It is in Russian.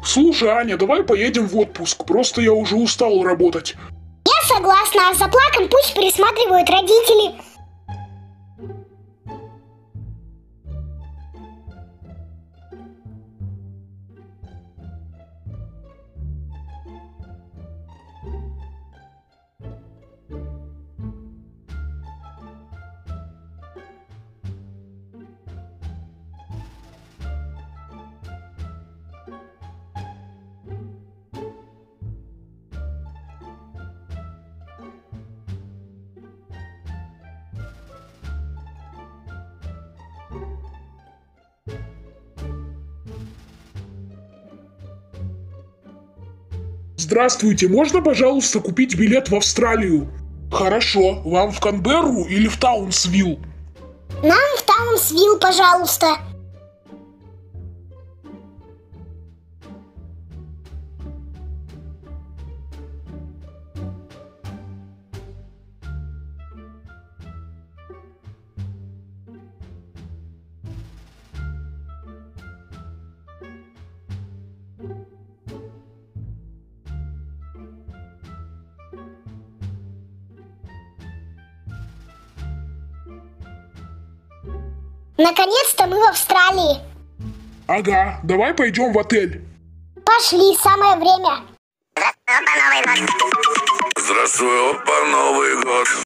Слушай, Аня, давай поедем в отпуск, просто я уже устал работать. Я согласна, а за плаком пусть присматривают родители. Здравствуйте, можно, пожалуйста, купить билет в Австралию? Хорошо, вам в Канберру или в Таунсвилл? Нам в Таунсвилл, пожалуйста. Наконец-то мы в Австралии. Ага, давай пойдем в отель. Пошли, самое время. Здравствуй, опа, Новый год.